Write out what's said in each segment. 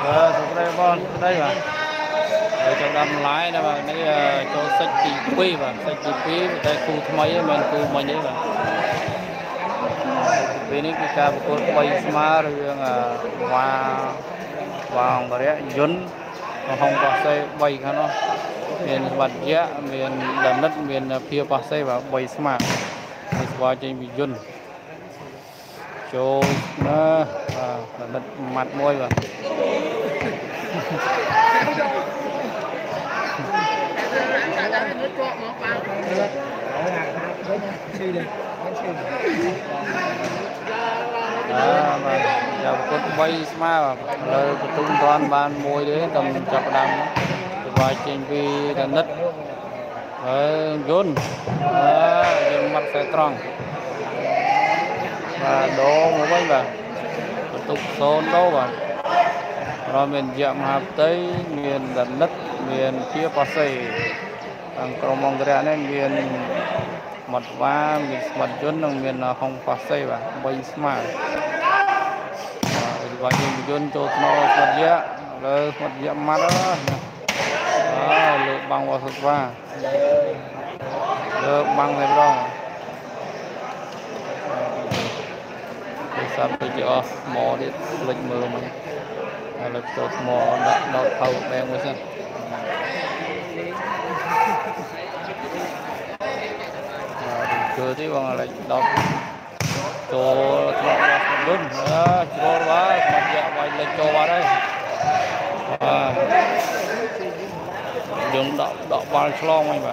Sắp đây con đây mà để cho đâm lái đó mà cái cho sách tỷ quý và sách tỷ quý cái khu mấy mình khu mình đấy mà bên này cái ca của quay smart rồi hoa vàng và đấy dún không có xe bay khá nó miền bát giá miền đầm đất miền phía bắc xe và bay smart đi qua trên bị dún cho nó đầm đất mặt môi và mà giờ có bay smart rồi tung toàn ban môi đấy tầm chập đam vài trên vi đầm đất dồn dồn mặt sẽ tròn và đổ một bên và tục xôn đổ vào rồi miền dạm hạp tây miền đầm đất miền phía bắc xây bằng cầu mong ra nên miền mặt va miền mặt dồn miền hồng bắc xây và bay smart và những dồn cho nó mặt giá rồi mặt dạm mặt đó lượt băng vào sụt va lượt băng lên đó sắp tới chỗ mò đi lịch mưa mình là chỗ mò nó thâu đen mới xem chưa thấy bằng là đọc chỗ đúng chỗ quá mặt dạ quay lên chỗ qua đây đừng đọc vào slong anh mà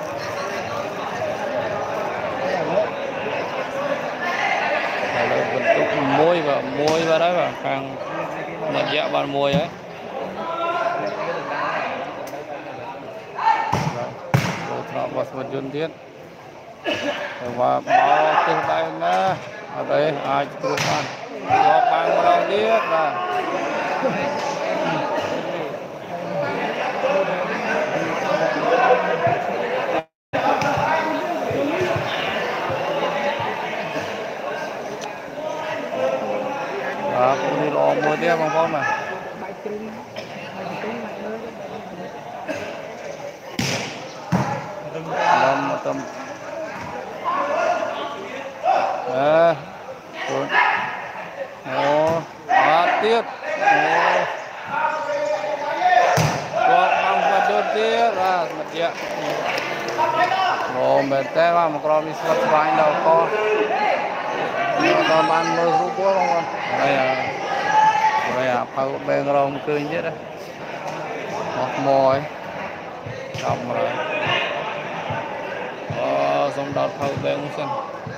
là tục môi vào đấy và càng mặt dạ bàn môi ấy rồi vào một chân tiết và bao từ đây nữa ở đây ai chụp ăn có bằng đầu tiết là cũng đi lo mua tiếp bằng con mà làm tầm tiếp có bằng vật đơn tiết ra mặt dạ mệt té mà còn đi sắp vài đâu có nó ăn mơ rú quá không đây phao bên rồng cười nhất đấy một mồi xong rồi xong đợt phao bên xem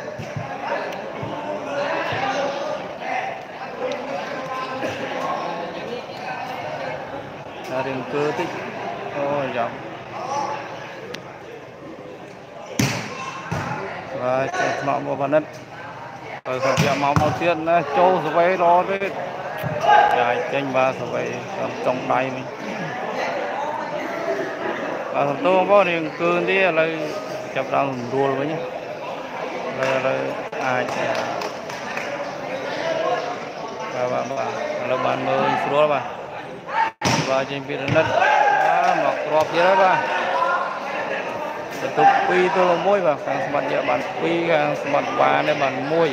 là đường cơ tích ôi dòng và nọ một phần đất rồi thật ra máu tiết châu rồi vậy đó đấy dài tranh ba rồi vậy trong tay mình và thật tôi có đường cơ đi là chập đang đua với nhá là ai và bạn mơ số ba và trên phía đất mặc rộp gì đó ba tục quy tôi là môi và càng mặt địa bàn quy càng mặt bà này bàn môi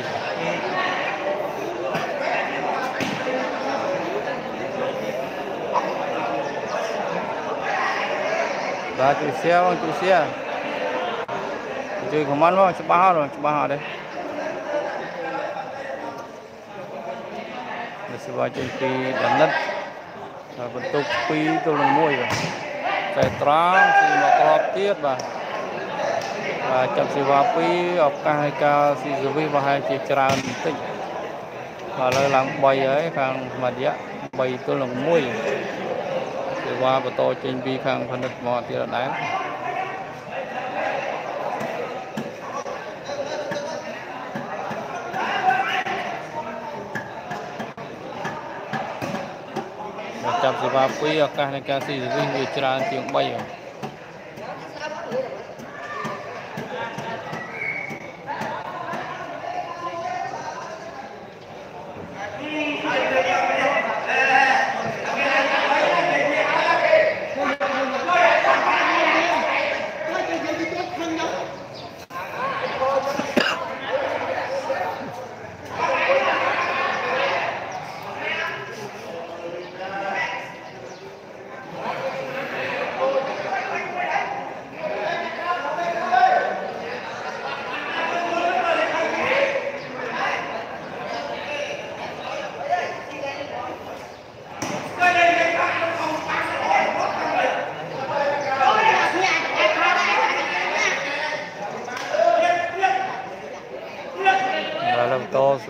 và chú xe chơi không ăn không chú ba đây để sẽ vào trên phía đất bentuk pi itu lemui saya terang si makrab tiết và chậm si wapi opkah ka si zuvi bahai chi tràn tích và lời lặng bay ấy khang mặt dạ bay tôi lemui si wa beto trên pi khang phần đất mò tiết đáng chậm si wapi opkah ka si zuvi tràn tiếng bay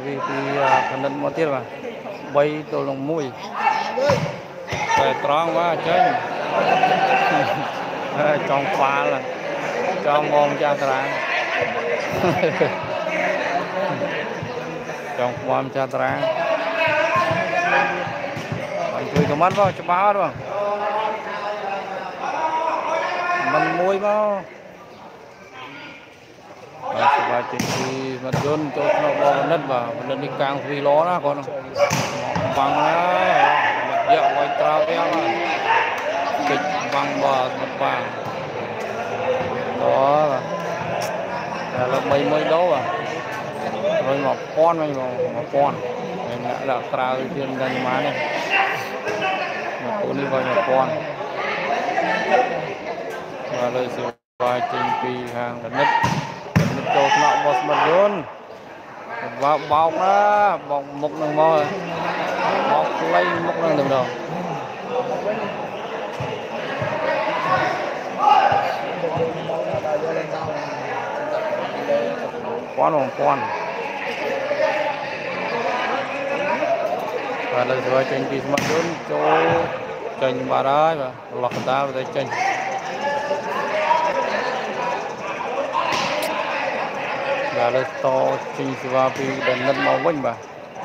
vì khẩn định một tiết mà bay tôi lòng mũi về tròn quá chơi trong pha là cho ngon cha trà trong quan cha trà bạn chơi cái mắt vào cho báo đúng không mình mũi vào và chỉ mà đơn cho nó bò đất vào lên đi càng vì ló đó con bằng đó dạo quay trao kéo kịch bằng bờ mặt vàng đó là mấy mấy đấu à rồi một con một con này là trao trên gần má này một con đi vào một con và lời sự vài trình phi hàng đất cho nọ bọt mật luôn và bọc đó bọc một lần mò bọc lấy một lần được đâu con và lời sự trình phi mật luôn cho trình bà đó và lọt ta về trình và lên to trình và vì đền lên màu vinh bà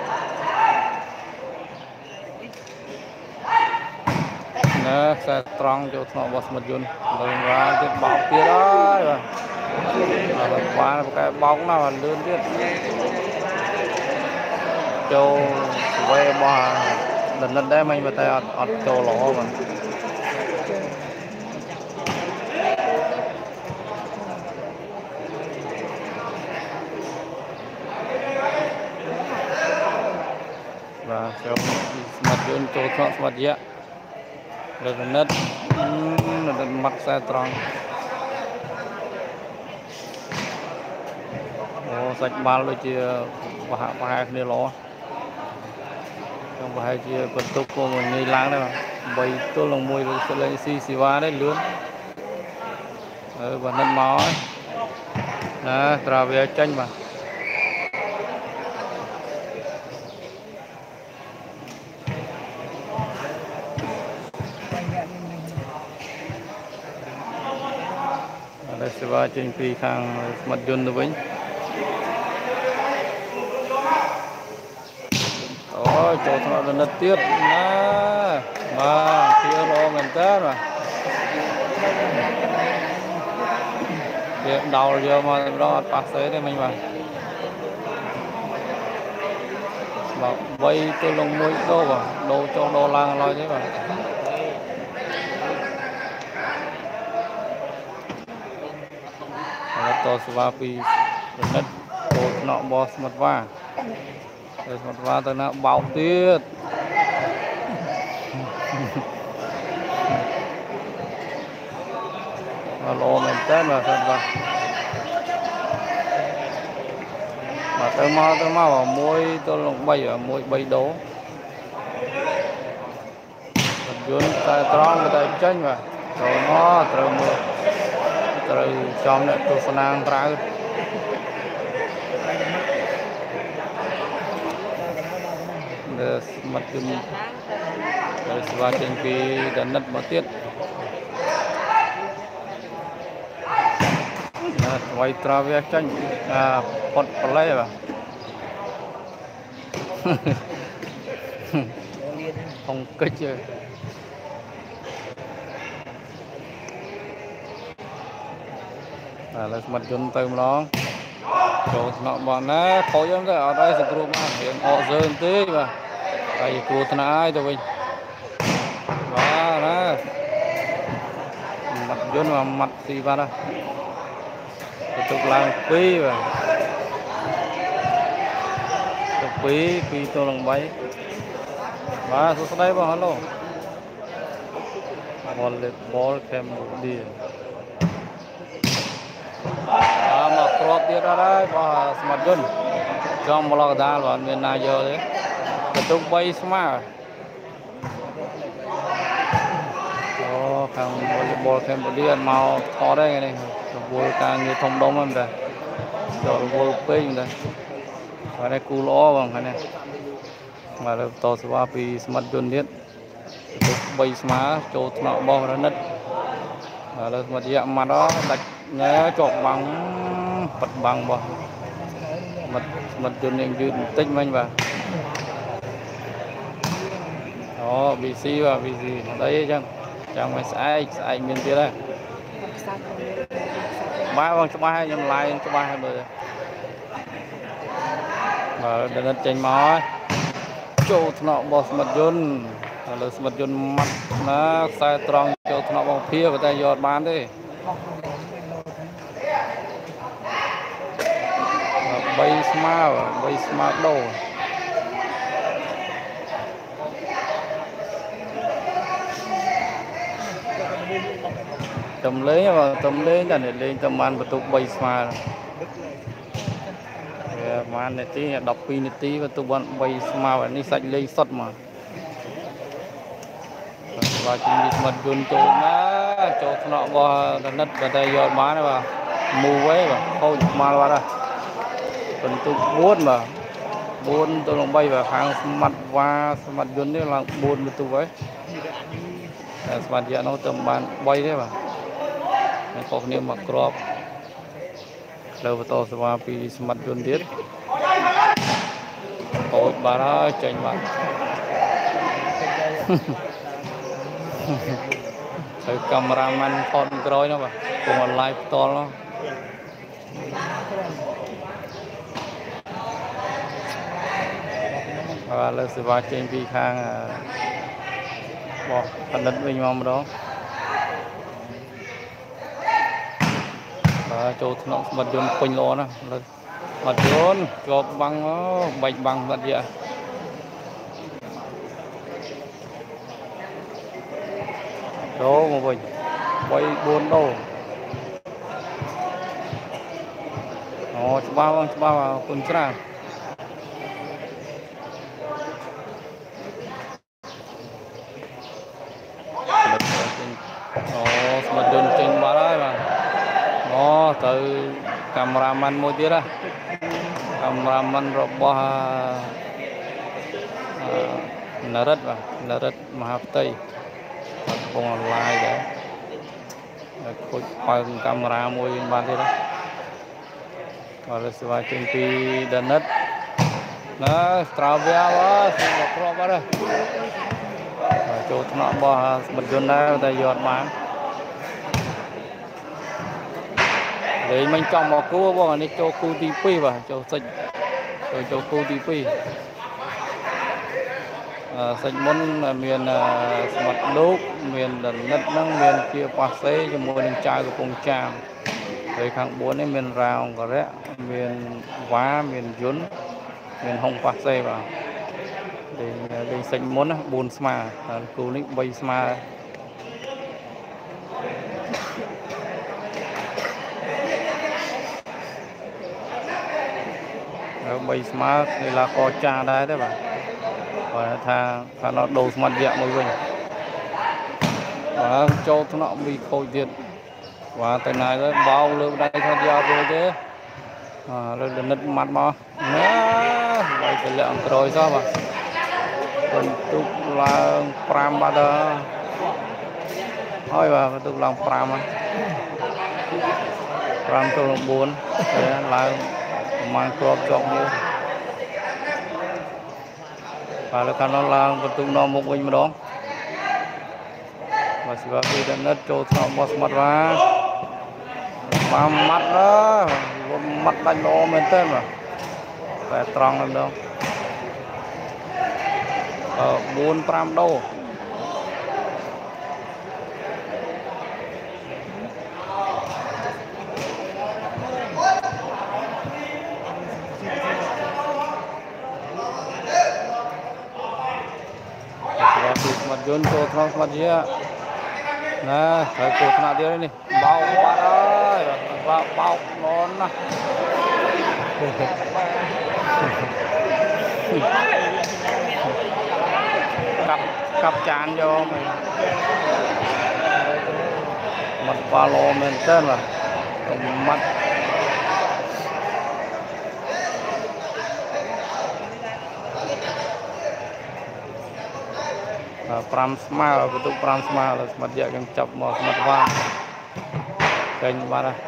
nè xe trăng cho nó bớt một dùn rồi ra cái bọc kia đó và qua cái bọc nào lươn tiếp cho về bà đền lên đấy mình mà tay ọt cho lỗ mà và cho mặt dùn cho nó mặt dễ rồi nét mặt xe tròn sạch bao rồi chia và hai này lo trong hai chia phần tục của mình như láng đây mà bày tôi lòng mùi rồi sẽ lên xì va đấy lướn và nét máu nè trà về chanh mà đây sẽ va trên phi hàng mặt dùn đối với ôi chỗ nó là tiếp nè mà kia lo mình tết mà việc đầu giờ mà lo bạc sấy đây mình mà vay tôi lồng mũi đô vào đô cho đô la lo chứ mà to sva pi đất cột nọ boss mặt va rồi mặt va tới nó bão tiết và lo mình tết mà thật và tới mau ở môi tôi lồng bay ở môi bay đố vốn tay tròn người ta tranh mà rồi nó rồi trong này tôi phân ăn ra để mặt kim để vào trên cái đàn đất mà tiết quay trave tranh pot play à không kích chưa là mặt chân tay nó chỗ nó bọn nó khó lắm rồi ở đây sẽ group hiện họ dơn tí mà tại vì của ai tụi mình đó đó mặt chân mà mặt gì vào đó tục làm quý và tục quý tôi lòng bay và số đây vào hello ball kem đi mà crop dia ada bah smart gun jom bolak dal ban men na yo thế tục bay smart khang volleyball Cambodia mau thò đây này ball càng như thông đông em đây rồi ball pin đây và đây cú ló bằng cái này mà là to số vì smart dồn nhất bay smart cho nó bao ra nứt và là một dạng mà đó đặt nhớ chọn bằng bật bằng bao mật dồn những dư tích mình vào đó bị xí và bị gì đấy chăng chẳng phải sai miền kia đây ba bằng số ba hai nhầm lại số ba hai mươi và đến tranh máu châu nọ bò mật dồn là mật dồn mặt nó sai tròn châu nọ bò phía và tay giọt bán đi bay smart đâu tầm lấy và tầm lấy là để lên tầm ăn và tụ bay smart mà này tí đọc pin tí và tụ bọn bay smart và ní sạch lên sọt mà và chỉ mật dồn chỗ nọ bò nứt và tay giọt bán và mù ấy và không mà vào đây còn tụ buôn mà buôn tôi lòng bay vào hàng mặt và mặt dồn đấy là buôn tụ ấy mặt giờ nó tầm bàn bay đấy mà có niệm mặc crop lâu vào to số vì mặt dồn tiết ôi bà đó chạy mặt cái cameraman phone rồi nó mà cùng online to nó và là sự va trên vi khang bỏ phần đất mình mong đó và chỗ nó bật dồn quanh lò nó bật dồn cho băng nó bạch bằng bật vậy đó mà mình quay buôn đâu nó ba vào con tra mà dồn trên ba đấy mà nó từ cameraman mua tiết á cameraman robot nợ rất mà học tây cùng online để coi bằng camera mua ban thế đó và là sự vai trên pi đợt nứt nó travia đó xin một pro đó chỗ nó bò bật dồn đây tay giọt bán để mình trong một cú bò này cho cú tivi và cho xịt rồi cho cú tivi xịt muốn miền mặt đúc miền đần nứt năng miền kia passe cho mua lên chai của cùng tràm rồi khang bốn ấy miền rào có đấy miền vá miền dún miền hồng passe vào để xịt muốn buồn sma cú nick bay sma bay smart thì là có cha đấy đấy bà và thà nó đồ mặt dạng mới mình và cho nó bị khôi tiền và từ này nó bao lưu đây tham gia rồi thế rồi nứt mặt mà vậy thì lượng rồi sao mà còn tục là pram ba đó thôi và tục làm pram tôi là 4 là mang crop chọn như và là nó là một tung nó một mình mà đó và sẽ khi đã nứt cho nó mất mặt ra mà mặt đó mặt đánh nó mình tên mà phải tròn lên đâu 4-5 đâu mặt dồn cho thằng mặt gì nè thấy cô thằng dia này bao quá rồi bao ngon nè cặp chán vô mặt ba lô mình tên là mặt 5 smileបន្ទុក 5 smile ស្មាត់យកយើងចាប់មកស្មាត់វ៉ាចេញបាត់ហើយ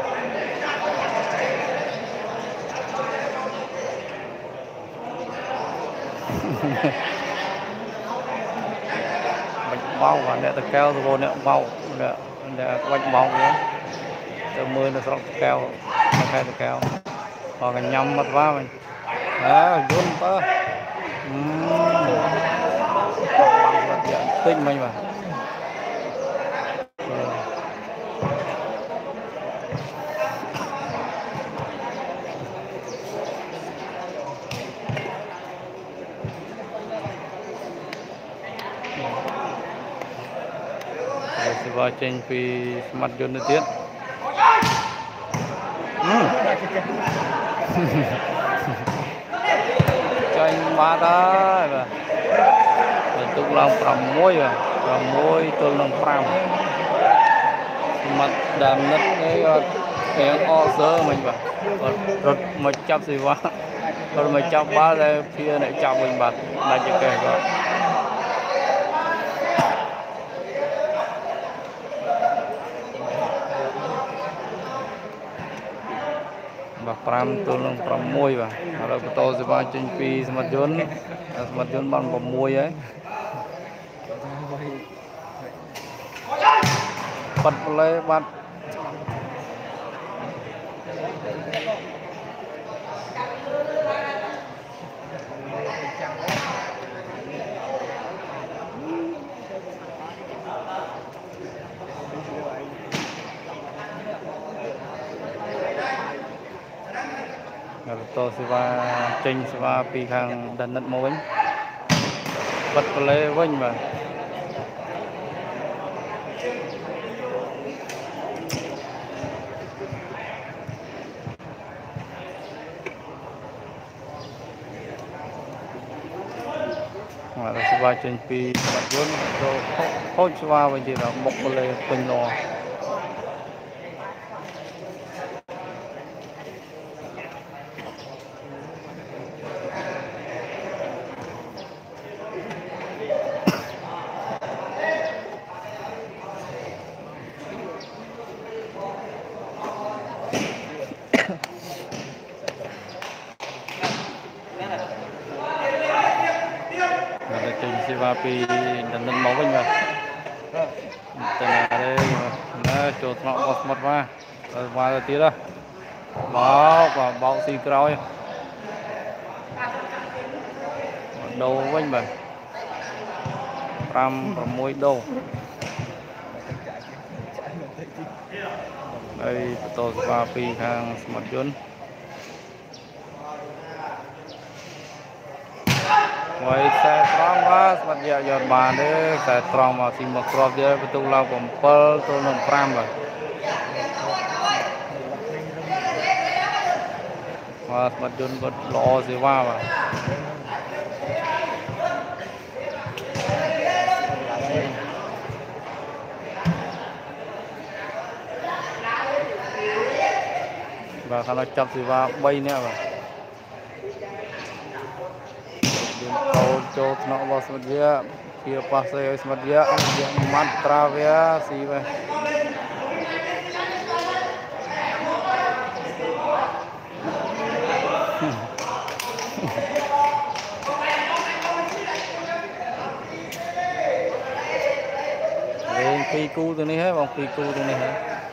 បាច់បោកអ្នកតកែវទៅអ្នកបោកអ្នកបាច់បោកហ្នឹងទៅមើលនៅស្រុកតកែវនៅខេត្តតកែវបងកញ្ញាំមកវ៉ាវិញយន្តទៅទិញមិញបាទសេវាចេញពីស្មាត់យន្តទៅទៀតចាញ់បាត់ហើយបាទបន្ទុកឡើង6បាទ6ទល់នឹង5ស្មាត់ដាំនិតនេះគាត់រៀងអសើមិញបាទគាត់រត់មកចាប់សេវាគាត់មកចាប់បាល់តែភៀអ្នកចាប់វិញបាទដាច់ចកេះគាត់5ទល់នឹង6បាទឥឡូវបន្តសេវាចេញពីស្មាត់យន្តបាន6ហើយបាត់ប្លេបាត់តសេវាចេញសេវាពីខាងដានិតមកវិញបាត់ប្លេវិញបាទសេវាចេញពីបាត់យន្តទៅហូចសេវាវិញទៀតមុខប្លេពេញលោសេវាពីដានិតមកវិញបាទតែណាចូលថ្នាក់បោះស្មាត់មកទៅទៀតបោកស៊ីក្រោយដូរវិញបាទ5 6ដូរហើយបន្តសេវាពីខាងស្មាត់យន្តហើយខ្សែត្រង់បាទស្មាត់យកបានទេខ្សែត្រង់មកស៊ីមកគ្រាប់ទៀតបន្ទុកឡើង7ទល់នឹង5បាទស្មាត់យន្តគាត់ល្អសេវាបាទខាងចាប់សេវា3នាក់បាទចូលថ្នាក់របស់ស្មាត់យកជាប៉ះសេឲ្យស្មាត់យកម៉ាត់ត្រាវាស៊ីបាទលេង2គូទៅនេះហើយបង2គូទៅនេះហើយ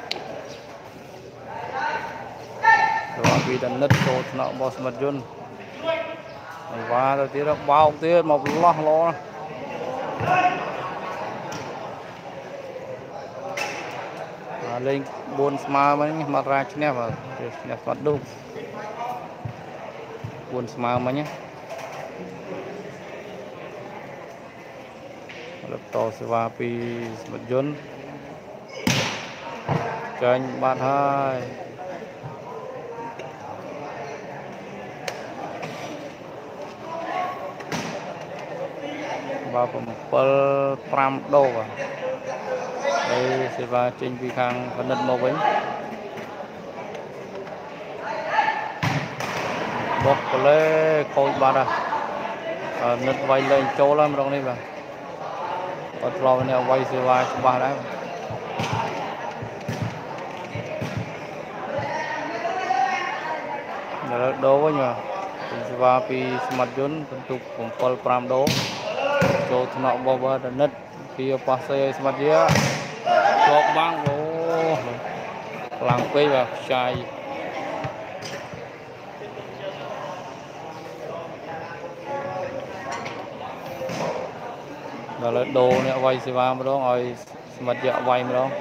របស់ពីដានិតចូលថ្នាក់របស់ស្មាត់យន្តវ៉ាទៅទៀតបោកទៀតមកលោះលោលេង4ស្មើមិញមករាឈ្នះបាទឈ្នះស្មាត់ឌូ4ស្មើមិញរត់តសេវាពីស្មាត់យន្តចាញ់បាត់ហើយបាទ7 5ដូរបាទហើយសេវាចេញពីខាងកណិតមកវិញបោះប្លេខូចបាត់ហើយនិតវាយលេងចូលហើយម្ដងនេះបាទ còn lo này quay xe vai ba đấy là đố quá nhờ xe vai pi smart zone untuk kumpul pram đố cho nó bao bao đất pi pas xe smart dia lọt băng vô làm quay vào chai là đồ này quay xe vai mà đó rồi smart dia quay mà đó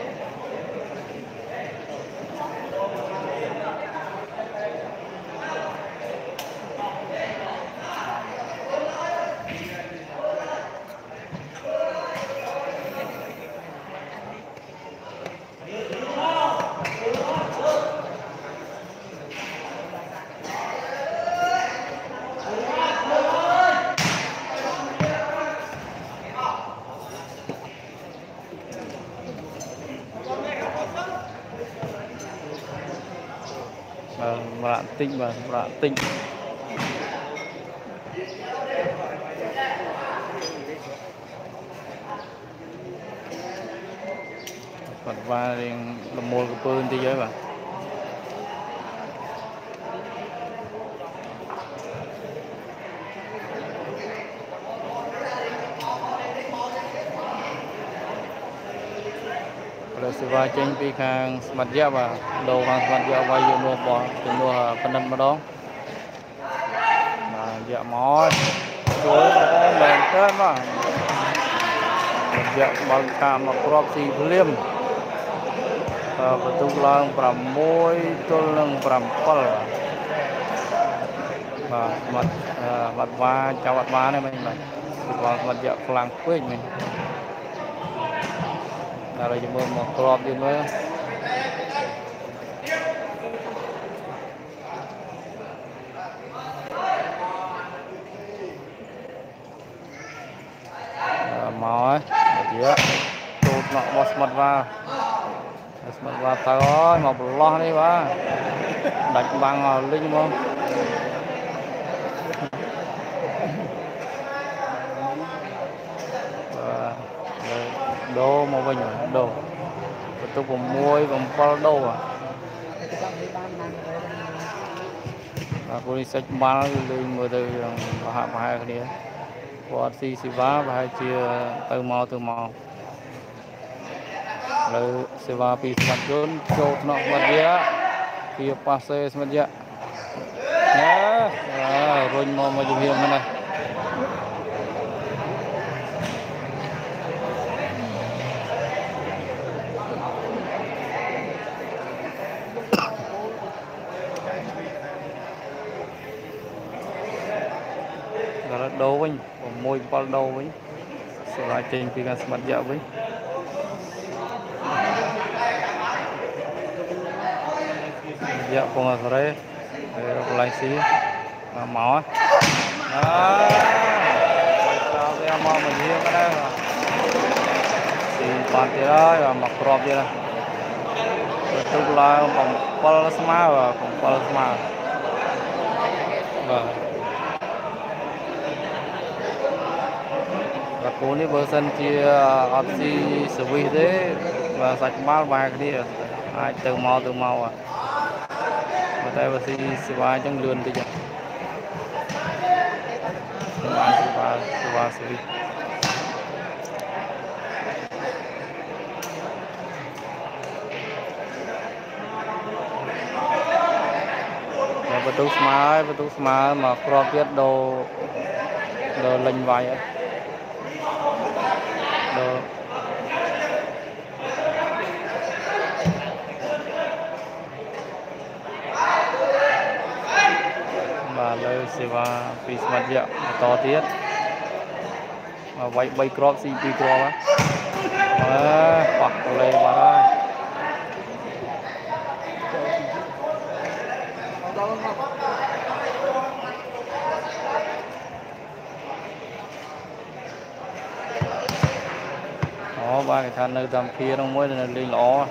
bạn tinh và bạn tinh phần ba thì là một cái pơn thế giới mà rồi sự va chạm với hàng smart gia và đầu hàng smart gia quay vô mua bỏ từ mua phần năm mà đó mà dạ mỏi rồi lên tới mà dạ bằng cam mà crop thì liêm betul lang pram môi tôi lang pram pal và mặt va chào mặt va này mình còn mặt dạ phẳng quên mình là rồi mua một crop đi nữa mỏi dạ tụt nọ mặt va tới một lo đi ba đánh băng linh không đô mà bây giờ đô tôi cũng mua còn bao đô à cô đi sách ba lên người từ hạ hai cái này qua xì vá và hai chia từ màu rồi xì vá pi smart zone chốt nọ vật kia kia passe smart ya nhá rồi mà dùng hiệu này đô với môi bao đô với sẽ lại trên khi gan smart dạo với dạo cùng ở đây lại xí máu sao cái máu mình nhiều cái đây thì bạn thì đó và mặc crop vậy này tức là bằng plasma và bằng plasma và cô này version chia opsi switch thế và sạch mal vài cái đi ai từ màu à và đây là si vài trong lươn bây giờ si vài switch và tu smart mà crop viết đồ lệnh vài đồ và lời sẽ vào pi smart dạo to tiết mà vậy bay crop CP crop á hoặc lên vào đây đó ba cái thằng nơi tầm kia trong mỗi là lên lõ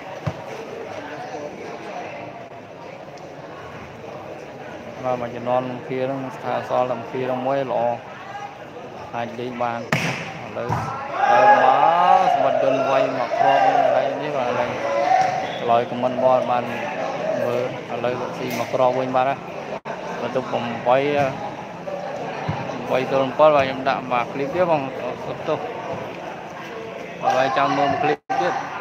và mà chỉ non kia nó thà so làm kia trong mỗi lõ hai đi bàn លើមកសម្បត្តិយន្តវាយមកក្រមហើយនេះបាទឡើយឆ្លើយខមមិនមកបានមើលឥឡូវស៊ីមកក្រមវិញបាទបន្ទុក8 8 ទល់ 7បាទខ្ញុំដាក់មកคลิปទៀតបងសុខទុក្ខហើយចាំមើលមួយคลิปទៀត